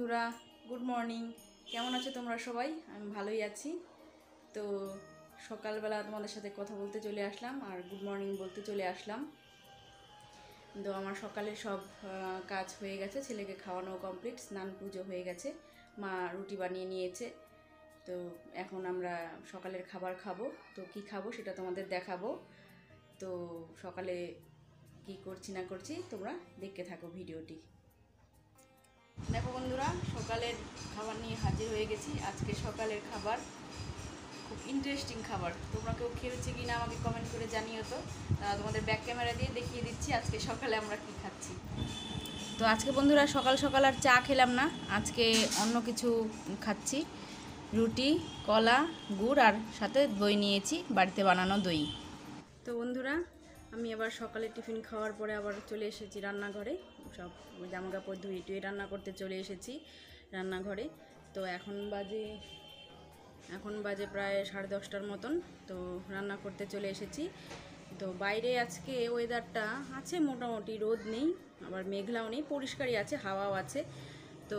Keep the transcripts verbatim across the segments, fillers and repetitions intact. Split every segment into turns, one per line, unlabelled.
বন্ধুরা, good morning. কেমন আছো তোমরা সবাই? আমি ভালোই আছি। তো সকালবেলা তোমাদের সাথে কথা বলতে চলে আসলাম আর গুড মর্নিং বলতে চলে আসলাম। তো আমার সকালে সব কাজ হয়ে গেছে, ছেলেকে খাওয়ানো কমপ্লিট, স্নান পুজো হয়ে গেছে, মা রুটি বানিয়ে নিয়েছে। তো এখন আমরা সকালের খাবার খাবো। তো কি খাবো সেটা তোমাদের দেখাবো। তো সকালে কি করছি না করছি তোমরা দেখতে থাকো ভিডিওটি। দেখো বন্ধুরা, সকালের খাবার নিয়ে হাজির হয়ে গেছি। আজকে সকালের খাবার খুব ইন্টারেস্টিং খাবার। তোমরা কেউ খেয়েছে কি না আমাকে কমেন্ট করে জানিও। তো তোমাদের ব্যাক ক্যামেরা দিয়ে দেখিয়ে দিচ্ছি আজকে সকালে আমরা কি খাচ্ছি। তো আজকে বন্ধুরা সকাল সকাল আর চা খেলাম না, আজকে অন্য কিছু খাচ্ছি। রুটি, কলা, গুড় আর সাথে দই নিয়েছি, বাড়িতে বানানো দই। তো বন্ধুরা, আমি আবার সকালে টিফিন খাওয়ার পরে আবার চলে এসেছি রান্নাঘরে। সব জামা কাপড় ধুয়ে টুয়ে রান্না করতে চলে এসেছি রান্নাঘরে। তো এখন বাজে এখন বাজে প্রায় সাড়ে দশটার মতন। তো রান্না করতে চলে এসেছি। তো বাইরে আজকে ওয়েদারটা আছে মোটামুটি, রোদ নেই আবার মেঘলাও নেই, পরিষ্কারই আছে, হাওয়াও আছে। তো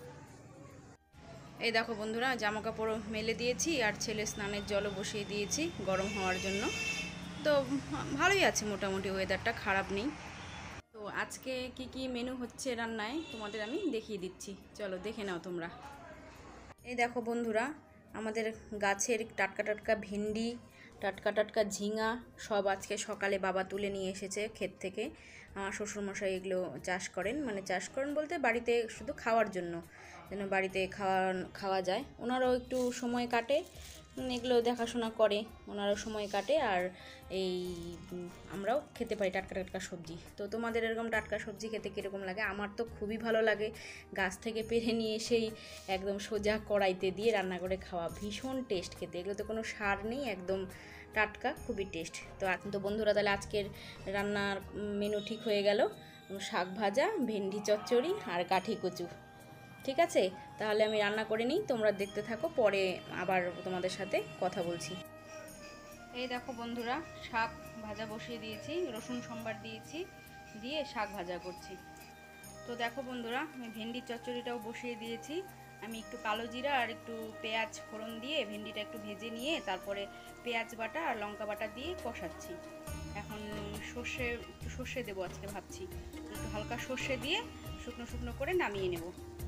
এই দেখো বন্ধুরা, জামা কাপড় মেলে দিয়েছি আর ছেলে স্নানের জলও বসিয়ে দিয়েছি গরম হওয়ার জন্য। তো ভালোই আছে মোটামুটি, ওয়েদারটা খারাপ নেই। তো আজকে কি কি মেনু হচ্ছে রান্নায় তোমাদের আমি দেখিয়ে দিচ্ছি, চলো দেখে নাও তোমরা। এই দেখো বন্ধুরা, আমাদের গাছের টাটকা টাটকা ভেন্ডি, টাটকা টাটকা ঝিঙা সব আজকে সকালে বাবা তুলে নিয়ে এসেছে ক্ষেত থেকে। আমার শ্বশুরমশাই এগুলো চাষ করেন, মানে চাষ করেন বলতে বাড়িতে শুধু খাওয়ার জন্য, যেন বাড়িতে খাওয়া খাওয়া যায়। ওনারাও একটু সময় কাটে, এগুলো দেখাশোনা করে, ওনারাও সময় কাটে। আর এই আমরাও খেতে পারি টাটকা টাটকা সবজি। তো তোমাদের এরকম টাটকা সবজি খেতে কীরকম লাগে? আমার তো খুবই ভালো লাগে। গাছ থেকে পেরে নিয়ে এসেই একদম সোজা কড়াইতে দিয়ে রান্না করে খাওয়া, ভীষণ টেস্ট খেতে। এগুলো তো কোনো সার নেই, একদম টাটকা, খুবই টেস্ট। তো তো বন্ধুরা, তাহলে আজকের রান্নার মেনু ঠিক হয়ে গেল। শাক ভাজা, ভেন্ডি চচ্চড়ি আর কাঠি কচু। ঠিক আছে, তাহলে আমি রান্না করে নিই, তোমরা দেখতে থাকো, পরে আবার তোমাদের সাথে কথা বলছি। এই দেখো বন্ধুরা, শাক ভাজা বসিয়ে দিয়েছি, রসুন সম্বার দিয়েছি, দিয়ে শাক ভাজা করছি। তো দেখো বন্ধুরা, আমি ভেন্ডির চচ্চড়িটাও বসিয়ে দিয়েছি। আমি একটু কালো জিরা আর একটু পেঁয়াজ ফোড়ন দিয়ে ভেন্ডিটা একটু ভেজে নিয়ে তারপরে পেঁয়াজ বাটা আর লঙ্কা বাটা দিয়ে কষাচ্ছি। এখন সর্ষে একটু সর্ষে দেবো আজকে ভাবছি, একটু হালকা সর্ষে দিয়ে শুকনো শুকনো করে নামিয়ে নেব।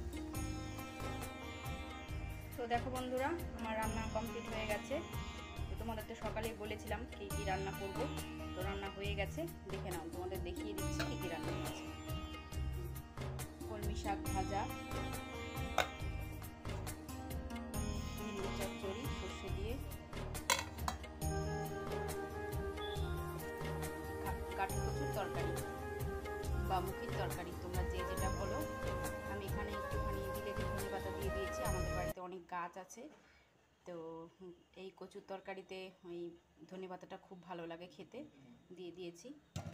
তো দেখো বন্ধুরা, আমার রান্না কমপ্লিট হয়ে গেছে। তো তোমাদের তো সকালেই বলেছিলাম কী কী রান্না করব। তো রান্না হয়ে গেছে, দেখে নাও, তোমাদের দেখিয়ে দিচ্ছি কী কী রান্না হয়েছে। কলমি শাক ভাজা, ভেন্ডি চচ্চড়ি সর্ষে দিয়ে, কাঠি কচুর তরকারি বা মুখির তরকারি, তোমরা যে যেটা বলো। আমি এখানে একটুখানি বিলেতি ধনে পাতা দিয়ে দিয়েছি, আমাদের বাড়িতে অনেক গাছ আছে। তো এই কচুর তরকারিতে ওই ধনে পাতাটা খুব ভালো লাগে খেতে, দিয়ে দিয়েছি।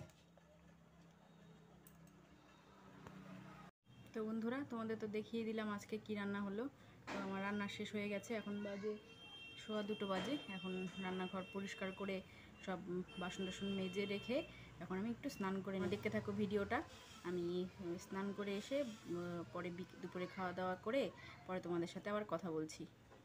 তো বন্ধুরা, তোমাদের তো দেখিয়ে দিলাম আজকে কি রান্না হলো। তো আমার রান্না শেষ হয়ে গেছে, এখন বাজে সোয়া দুটো বাজে। এখন রান্নাঘর পরিষ্কার করে সব বাসন টাসন মেজে রেখে এখন আমি একটু স্নান করে দেখতে থাকো ভিডিওটা। আমি স্নান করে এসে পরে দুপুরে খাওয়া দাওয়া করে পরে তোমাদের সাথে আবার কথা বলছি।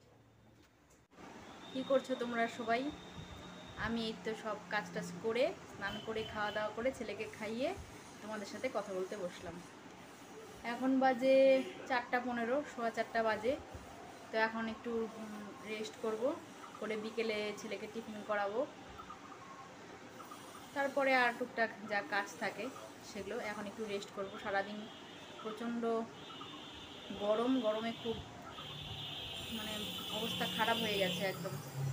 কি করছো তোমরা সবাই? আমি এই তো সব কাজ টাজ করে স্নান করে খাওয়া দাওয়া করে ছেলেকে খাইয়ে তোমাদের সাথে কথা বলতে বসলাম। এখন বাজে চারটা পনেরো, সোয়া চারটা বাজে। তো এখন একটু রেস্ট করব, করে বিকেলে ছেলেকে টিফিন করাবো, তারপরে আর টুকটাক যা কাজ থাকে সেগুলো। এখন একটু রেস্ট করব। সারাদিন প্রচণ্ড গরম, গরমে খুব মানে অবস্থা খারাপ হয়ে গেছে একদম।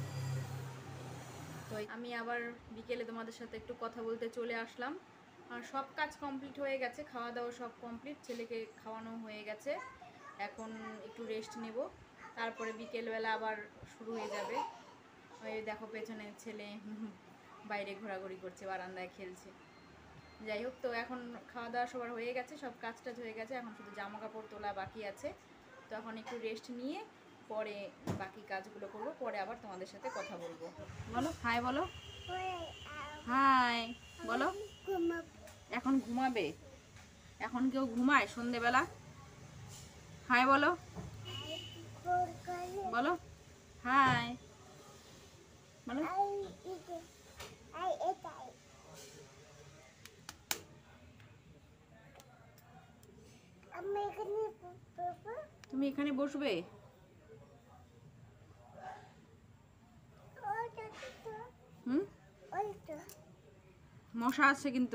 তো আমি আবার বিকেলে তোমাদের সাথে একটু কথা বলতে চলে আসলাম। আর সব কাজ কমপ্লিট হয়ে গেছে, খাওয়া দাওয়া সব কমপ্লিট, ছেলেকে খাওয়ানো হয়ে গেছে। এখন একটু রেস্ট নেব, তারপরে বিকেলবেলা আবার শুরু হয়ে যাবে। ওই দেখো পেছনে ছেলে বাইরে ঘোরাঘুরি করছে, বারান্দায় খেলছে। যাই হোক, তো এখন খাওয়া দাওয়া সবার হয়ে গেছে, সব কাজ টাজ হয়ে গেছে, এখন শুধু জামা কাপড় তোলা বাকি আছে। তো এখন একটু রেস্ট নিয়ে পরে বাকি কাজগুলো করব, পরে আবার তোমাদের সাথে কথা বলবো। বলো হাই, বলো হাই, বলো। এখন ঘুমাবে? এখন কেউ ঘুমায় সন্ধেবেলা? হাই বলো, বলো হাই বলো। তুমি এখানে বসবে? হুম, মশা আছে কিন্তু।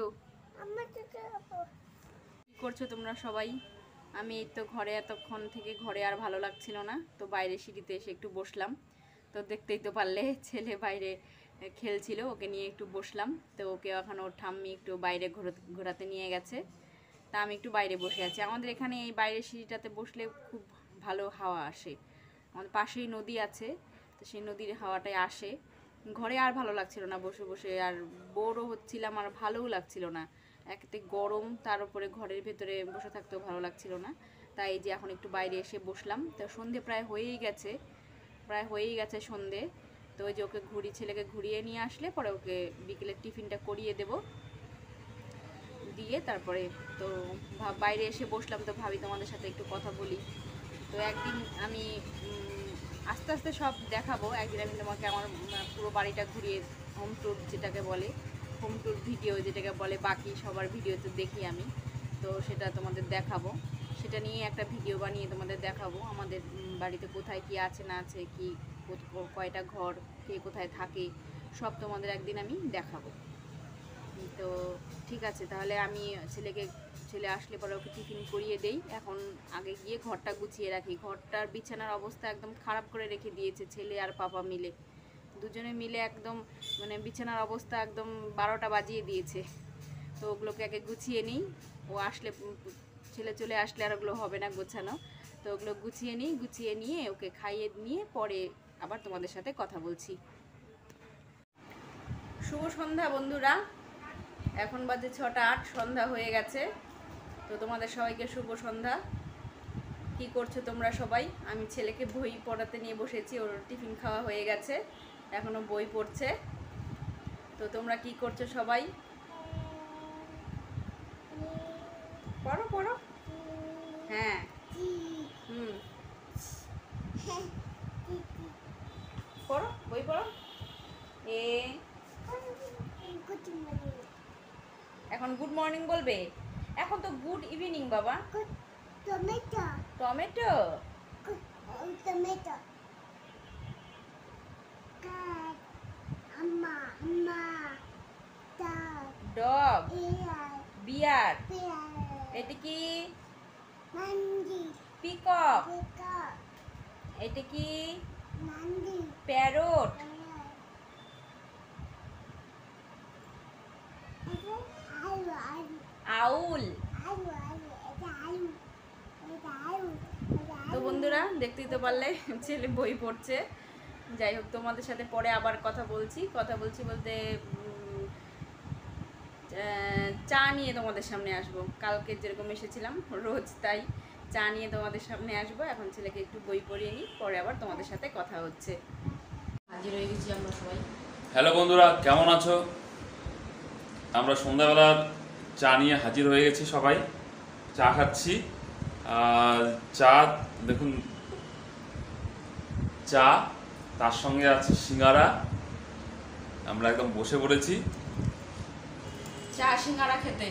কি করছো তোমরা সবাই? আমি এই তো ঘরে, এতক্ষণ থেকে ঘরে আর ভালো লাগছিল না, তো বাইরে সিঁড়িতে এসে একটু বসলাম। তো দেখতেই তো পারলে ছেলে বাইরে খেলছিল, ওকে নিয়ে একটু বসলাম। তো ওকে এখন ওর ঠাম্মি একটু বাইরে ঘোরাতে নিয়ে গেছে, তা আমি একটু বাইরে বসে আছি। আমাদের এখানে এই বাইরের সিঁড়িটাতে বসলে খুব ভালো হাওয়া আসে, আমাদের পাশেই নদী আছে, তো সেই নদীর হাওয়াটাই আসে। ঘরে আর ভালো লাগছিল না বসে বসে, আর বোরও হচ্ছিলাম, আর ভালোও লাগছিল না। একতে গরম, তার উপরে ঘরের ভেতরে বসে থাকতেও ভালো লাগছিল না। তাই যে এখন একটু বাইরে এসে বসলাম। তো সন্ধে প্রায় হয়েই গেছে, প্রায় হয়েই গেছে সন্ধে। তো ওই যে ওকে ঘুরি, ছেলেকে ঘুরিয়ে নিয়ে আসলে পরে ওকে বিকেলের টিফিনটা করিয়ে দেব, দিয়ে তারপরে তো বাইরে এসে বসলাম। তো ভাবি তোমাদের সাথে একটু কথা বলি। তো একদিন আমি আস্তে আস্তে সব দেখাবো। একদিন আমি তোমাকে আমার পুরো বাড়িটা ঘুরিয়ে, হোম ট্যুর যেটাকে বলে, হোম ট্যুর ভিডিও যেটাকে বলে, বাকি সবার ভিডিও তো দেখি আমি, তো সেটা তোমাদের দেখাবো। সেটা নিয়ে একটা ভিডিও বানিয়ে তোমাদের দেখাবো, আমাদের বাড়িতে কোথায় কি আছে না আছে, কি কয়টা ঘর, কে কোথায় থাকে, সব তোমাদের একদিন আমি দেখাবো। তো ঠিক আছে, তাহলে আমি ছেলেকে, ছেলে আসলে পরে ওকে টিফিন করিয়ে দেই। এখন আগে গিয়ে ঘরটা গুছিয়ে রাখি। ঘরটার বিছানার অবস্থা একদম খারাপ করে রেখে দিয়েছে ছেলে আর পাপা মিলে, দুজনে মিলে একদম মানে বিছানার অবস্থা একদম বারোটা বাজিয়ে দিয়েছে। তো ওগুলোকে আগে গুছিয়ে নিই, ও আসলে, ছেলে চলে আসলে আর ওগুলো হবে না গোছানো। তো ওগুলো গুছিয়ে নিই, গুছিয়ে নিয়ে ওকে খাইয়ে নিয়ে পরে আবার তোমাদের সাথে কথা বলছি। শুভ সন্ধ্যা বন্ধুরা, এখন বাজে ছটা আট, সন্ধ্যা হয়ে গেছে। তো তোমাদের সবাইকে শুভ সন্ধ্যা। কি করছো তোমরা সবাই? আমি ছেলেকে বই পড়াতে নিয়ে বসেছি, ওর টিফিন খাওয়া হয়ে গেছে, এখনো বই পড়ছে। তো তোমরা কি করছো সবাই? পড়ো পড়ো, হ্যাঁ, হুম, পড়ো, বই পড়ো। এ এখন গুড মর্নিং বলবে? এখন তো গুড ইভিনিং বাবা। Tomato, tomato, tomato, dog, bear, এটা কি? পিকক, এটা কি? Parrot, owl. তো বন্ধুরা দেখতেই তো পারলে ছেলে বই পড়ছে। যাই হোক, তোমাদের সাথে পরে আবার কথা বলছি। কথা বলছি বলতে চা নিয়ে তোমাদের সামনে আসবো, কালকে যেরকম এসেছিলাম রোজ তাই চা নিয়ে তোমাদের সামনে আসবো। এখন ছেলেকে একটু বই পড়িয়ে নিই, পরে আবার তোমাদের সাথে কথা হচ্ছে। হাজির হয়ে গেছি আমরা সবাই।
হ্যালো বন্ধুরা, কেমন আছো? আমরা সন্ধ্যাবেলার চা নিয়ে হাজির হয়ে গেছি, সবাই চা খাচ্ছি। আর চা দেখুন, চা, তার সঙ্গে আছে সিঙ্গারা। আমরা একদম বসে পড়েছি
চা সিঙ্গারা খেতে।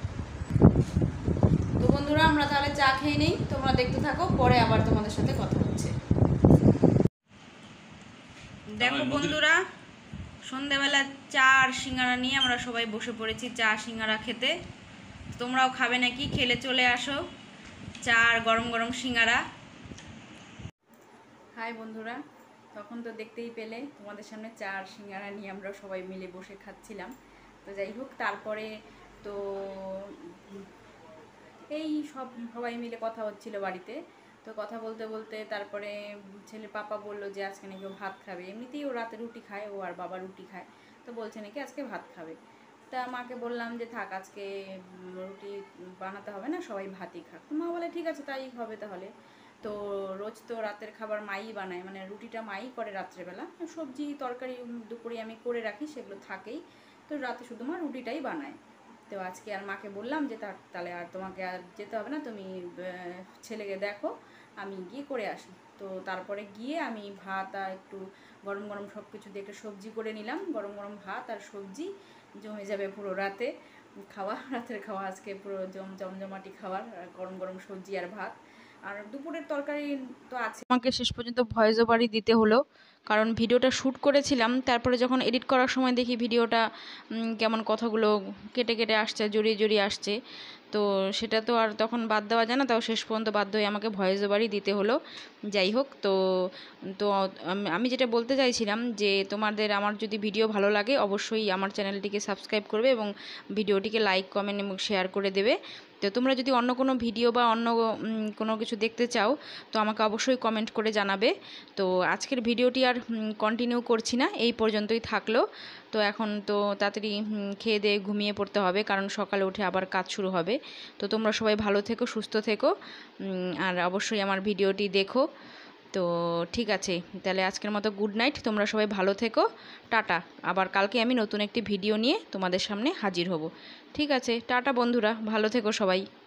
তো বন্ধুরা আমরা তাহলে চা খেয়ে নেই, তোমরা দেখতে থাকো, পরে আবার তোমাদের সাথে কথা হচ্ছে। দেখো বন্ধুরা, সন্ধ্যাবেলা চা আর সিঙ্গারা নিয়ে আমরা সবাই বসে পড়েছি চা সিঙ্গারা খেতে। তোমরাও খাবে নাকি? খেলে চলে আসো, চা আর গরম গরম সিঙ্গারা। হাই বন্ধুরা, তখন তো দেখতেই পেলে তোমাদের সামনে চা আর সিঙ্গারা নিয়ে আমরা সবাই মিলে বসে খাচ্ছিলাম। তো যাই হোক, তারপরে তো এই সব সবাই মিলে কথা হচ্ছিল বাড়িতে। তো কথা বলতে বলতে তারপরে ছেলের পাপা বললো যে আজকে নাকি ও ভাত খাবে। এমনিতেই ও রাতে রুটি খায়, ও আর বাবা রুটি খায়, তো বলছে নাকি আজকে ভাত খাবে। তা মাকে বললাম যে থাক, আজকে রুটি বানাতে হবে না, সবাই ভাতই খাক। তো মা বলে ঠিক আছে তাই হবে তাহলে। তো রোজ তো রাতের খাবার মাই বানায়, মানে রুটিটা মাই করে রাত্রেবেলা, সবজি তরকারি দুপুরে আমি করে রাখি, সেগুলো থাকেই। তো রাতে শুধু মা রুটিটাই বানায়। তো আজকে আর মাকে বললাম যে তা তাহলে আর তোমাকে আর যেতে হবে না, তুমি ছেলেকে দেখো, আমি গিয়ে করে আসি। তো তারপরে গিয়ে আমি ভাত আর একটু গরম গরম সব কিছু দিয়ে একটা সবজি করে নিলাম, গরম গরম ভাত আর সবজি জমে যাবে পুরো রাতে খাওয়া, রাতের খাওয়া আজকে পুরো জম জমজমাটি খাবার, গরম গরম সবজি আর ভাত। আর দুপুরের তরকারি তো আছে। আমাকে শেষ পর্যন্ত ভয়েস ওভারই দিতে হলো, কারণ ভিডিওটা শ্যুট করেছিলাম, তারপরে যখন এডিট করার সময় দেখি ভিডিওটা কেমন কথাগুলো কেটে কেটে আসছে, জড়িয়ে জড়িয়ে আসছে, তো সেটা তো আর তখন বাদ দেওয়া যায় না, তাও শেষ পর্যন্ত বাধ্য হয়ে আমাকে ভয়েস ওভারই দিতে হলো। যাই হোক, তো তো আমি যেটা বলতে চাইছিলাম যে তোমাদের আমার যদি ভিডিও ভালো লাগে অবশ্যই আমার চ্যানেলটিকে সাবস্ক্রাইব করবে এবং ভিডিওটিকে লাইক কমেন্ট এবং শেয়ার করে দেবে। তো তোমরা যদি অন্য কোনো ভিডিও বা অন্য কোনো কিছু দেখতে চাও তো আমাকে অবশ্যই কমেন্ট করে জানাবে। তো আজকের ভিডিওটি আর কন্টিনিউ করছি না, এই পর্যন্তই থাকলো। তো এখন তো তাড়াতাড়ি খেয়ে দিয়ে ঘুমিয়ে পড়তে হবে, কারণ সকালে উঠে আবার কাজ শুরু হবে। তো তোমরা সবাই ভালো থেকো, সুস্থ থেকো, আর অবশ্যই আমার ভিডিওটি দেখো। তো ঠিক আছে, তাহলে আজকের মতো গুড নাইট, তোমরা সবাই ভালো থেকো, টাটা। আবার কালকে আমি নতুন একটি ভিডিও নিয়ে তোমাদের সামনে হাজির হব। ঠিক আছে, টাটা বন্ধুরা, ভালো থেকো সবাই।